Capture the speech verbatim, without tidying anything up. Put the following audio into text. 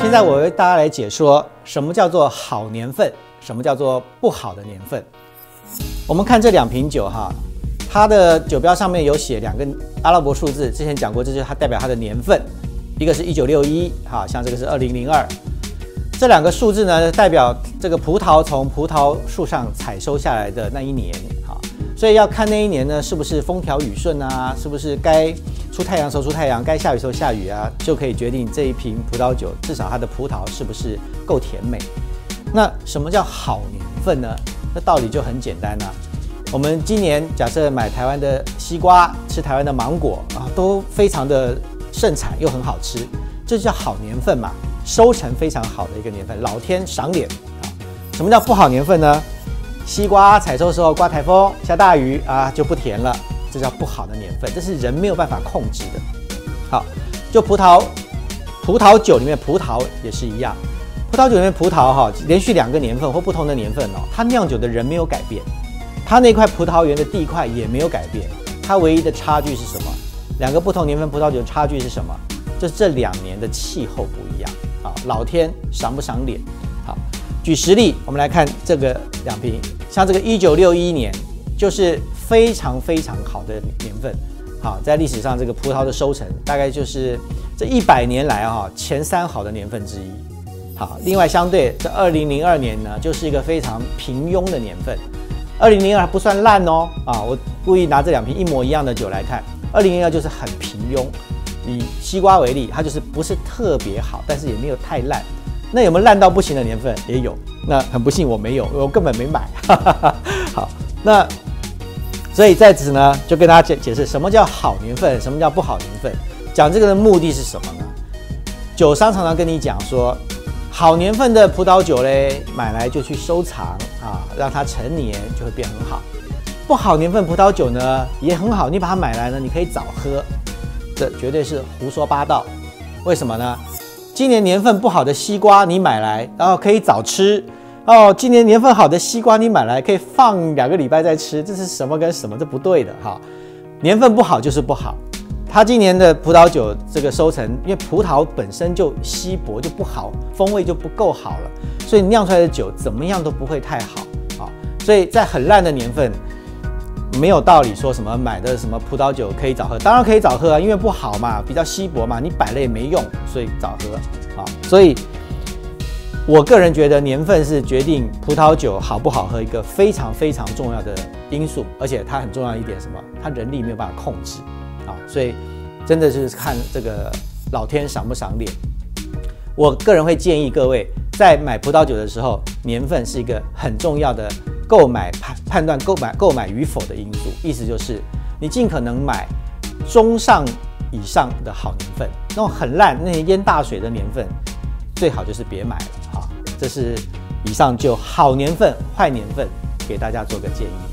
现在我为大家来解说什么叫做好年份，什么叫做不好的年份。我们看这两瓶酒哈，它的酒标上面有写两个阿拉伯数字，之前讲过，这就是它代表它的年份，一个是一九六一，哈，像这个是二零零二。这两个数字呢，代表这个葡萄从葡萄树上采收下来的那一年，哈，所以要看那一年呢，是不是风调雨顺啊，是不是该出太阳时候出太阳，该下雨时候下雨啊，就可以决定这一瓶葡萄酒至少它的葡萄是不是够甜美。那什么叫好年份呢？那道理就很简单啊。我们今年假设买台湾的西瓜，吃台湾的芒果啊，都非常的盛产又很好吃，这就叫好年份嘛。收成非常好的一个年份，老天赏脸啊！什么叫不好年份呢？西瓜采收的时候刮台风、下大雨啊，就不甜了，这叫不好的年份，这是人没有办法控制的。好，就葡萄，葡萄酒里面葡萄也是一样，葡萄酒里面葡萄哈，连续两个年份或不同的年份哦，它酿酒的人没有改变，它那块葡萄园的地块也没有改变，它唯一的差距是什么？两个不同年份葡萄酒的差距是什么？就是这两年的气候不一样。好，老天赏不赏脸？好，举实例，我们来看这个两瓶，像这个一九六一年，就是非常非常好的年份。好，在历史上这个葡萄的收成，大概就是这一百年来啊前三好的年份之一。好，另外相对这二零零二年呢，就是一个非常平庸的年份。二零零二还不算烂哦，啊，我故意拿这两瓶一模一样的酒来看，二零零二就是很平庸。以西瓜为例，它就是不是特别好，但是也没有太烂。那有没有烂到不行的年份？也有。那很不幸我没有，我根本没买。好，那所以在此呢，就跟大家解解释什么叫好年份，什么叫不好年份。讲这个的目的是什么呢？酒商常常跟你讲说，好年份的葡萄酒嘞，买来就去收藏啊，让它陈年就会变很好。不好年份葡萄酒呢也很好，你把它买来呢，你可以早喝。这绝对是胡说八道，为什么呢？今年年份不好的西瓜你买来，然后可以早吃哦。今年年份好的西瓜你买来可以放两个礼拜再吃，这是什么跟什么？这不对的哈。年份不好就是不好。它今年的葡萄酒这个收成，因为葡萄本身就稀薄就不好，风味就不够好了，所以酿出来的酒怎么样都不会太好啊。所以在很烂的年份，没有道理说什么买的什么葡萄酒可以早喝，当然可以早喝啊，因为不好嘛，比较稀薄嘛，你摆了也没用，所以早喝啊。所以，我个人觉得年份是决定葡萄酒好不好喝一个非常非常重要的因素，而且它很重要一点什么？它人力没有办法控制啊，所以真的就是看这个老天赏不赏脸。我个人会建议各位在买葡萄酒的时候，年份是一个很重要的购买判判断购买购买与否的因素，意思就是你尽可能买中上以上的好年份，那种很烂、那些淹大水的年份，最好就是别买了啊。这是以上就好年份、坏年份给大家做个建议。